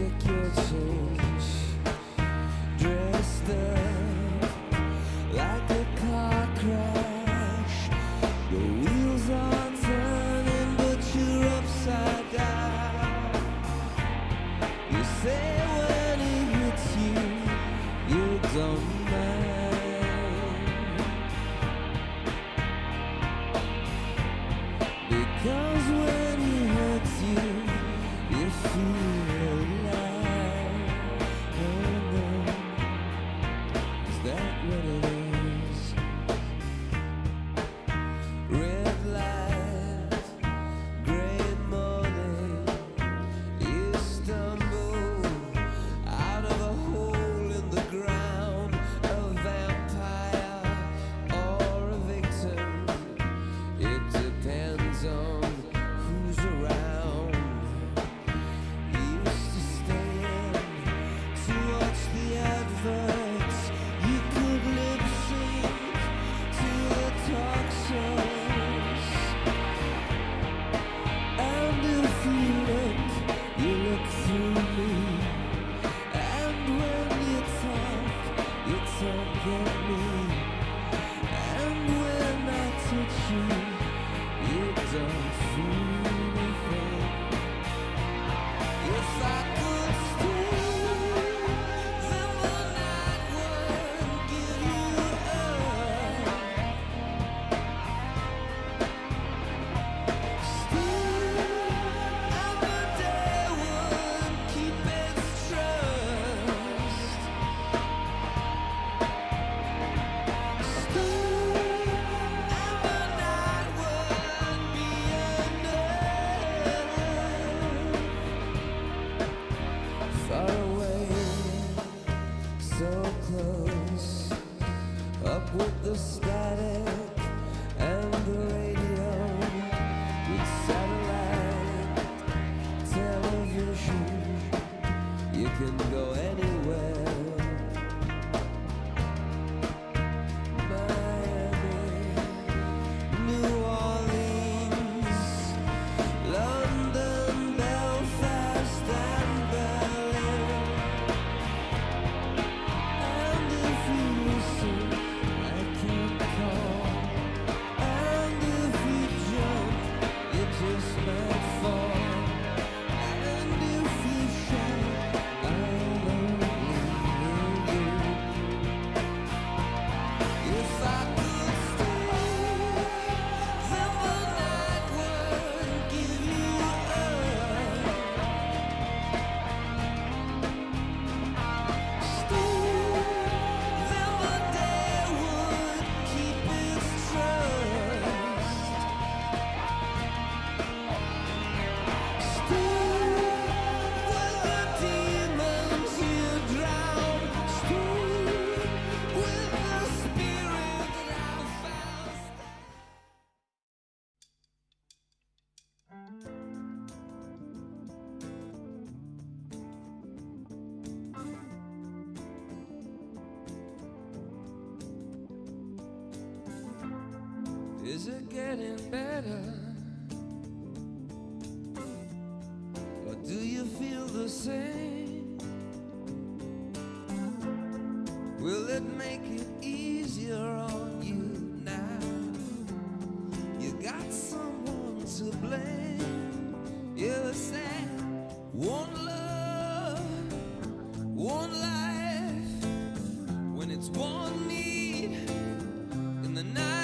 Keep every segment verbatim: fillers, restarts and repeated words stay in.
take your change. Dressed up like a car crash. The wheels are turning, but you're upside down. You say when it hits you, you don't mind. Because when he hurts you, you feel alive. Oh no, is that what it is? Red light, gray morning. You stumble out of a hole in the ground, a vampire or a victim. It depends on who's around. You used to stand to watch the adverts. You could lip sync to the talk shows. And if you look, you look through me. And when you talk, you talk at me. And when I touch you, you don't feel anything. If I could stay, then the night wouldn't give you up. Stay, and the day wouldn't keep its trust. Stay, and the night wouldn't be enough. Far away, so close, up with the static and the radio, with satellite television, you can go anywhere. Miami, New Orleans, London, Belfast, and Berlin. And if you listen, I can call. And if you jump, you just might fall. And if you shout, I'll only hear you. If I could stay, then the night wouldn't give you up. Stay, then the day would keep its trust. Stay, with the demons you drown. Stay, with the spirit that I found. Is it getting better? Or do you feel the same? Will it make it easier on you now? You got someone to blame. You said one love, one life, when it's one need in the night.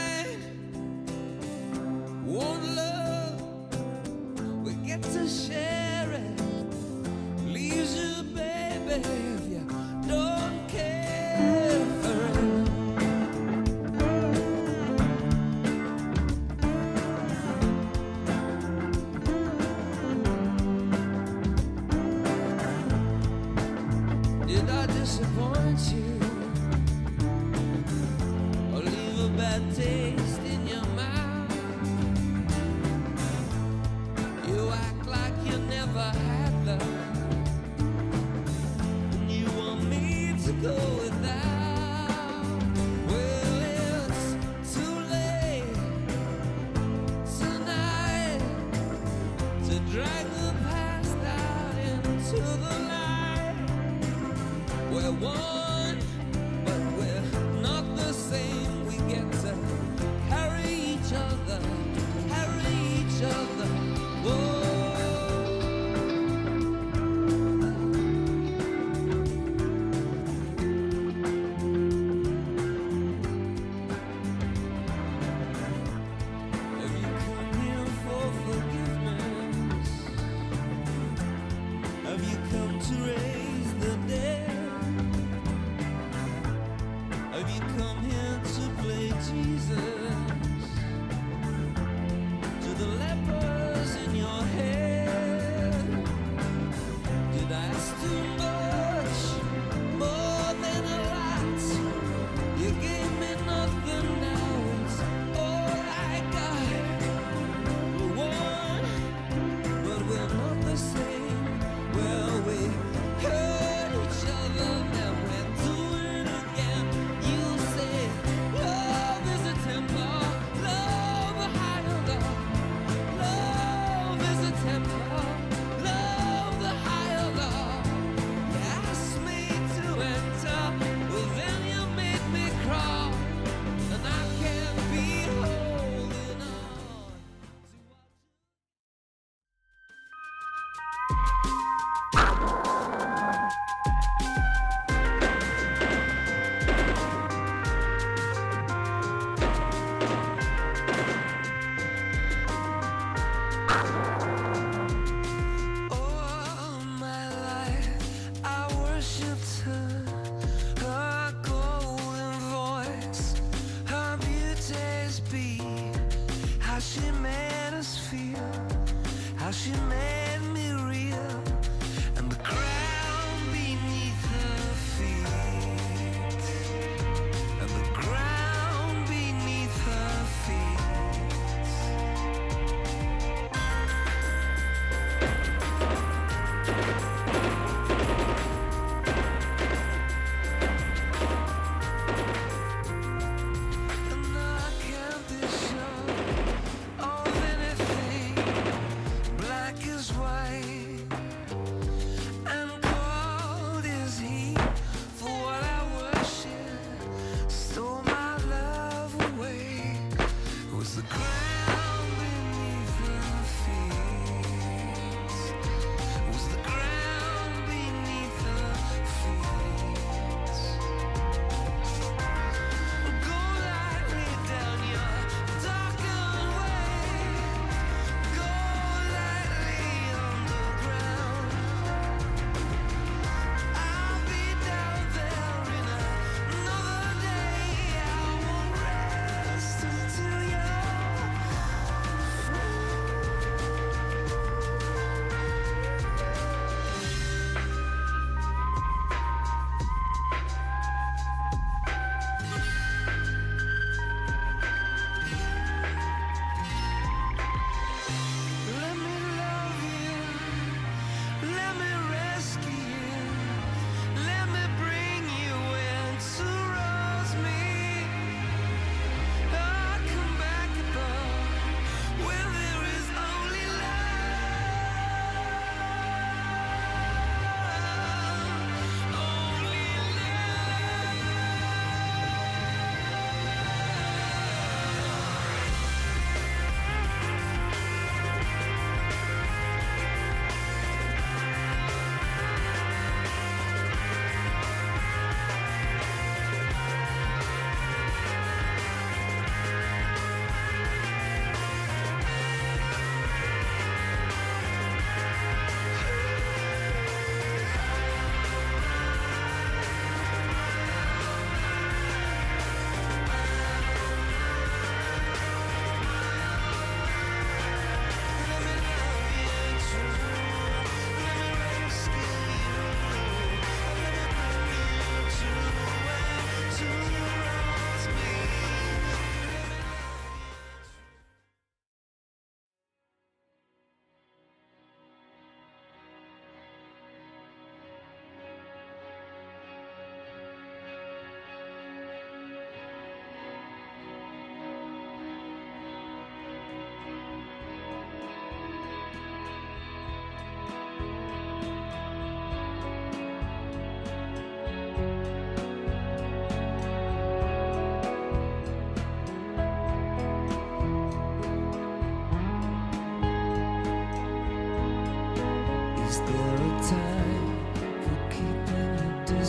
One love, we get to share it. Leaves you, baby, if you don't care for it. Did I disappoint you? Or leave a bad taste in your mouth? You act like you never had love, and you want me to go without. Well, it's too late tonight to drag the past out into the night. we're one, but we're not the same. We get to carry each other, carry each other. Whoa. To raise the dead,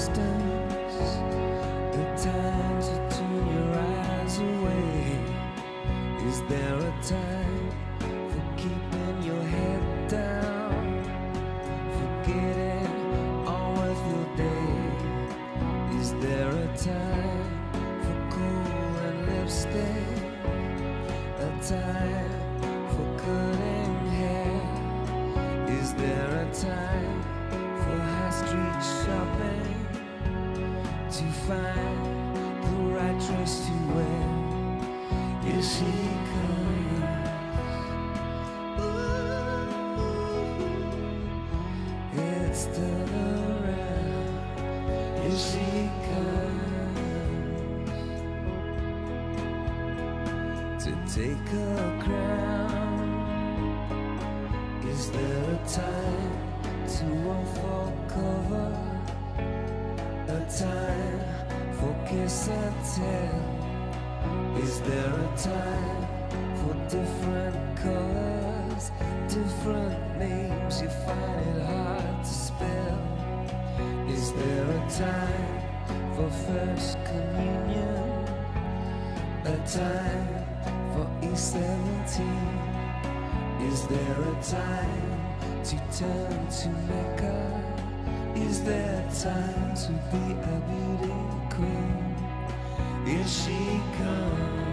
distance, the time to turn your eyes away. Is there a time for keeping your head down, forgetting all of your day? Is there a time for cool and lipstick, a time for cutting hair? Is there a time for high street shopping, to find the right dress to wear? Here she comes, ooh, it's still around. Here she comes to take her crown. Is there a time to run for cover, a time for kiss and tell? Is there a time for different colors, different names you find it hard to spell? Is there a time for first communion, a time for E seventeen? Is there a time to turn to Mecca? Is there time to be a beauty queen? Here she comes.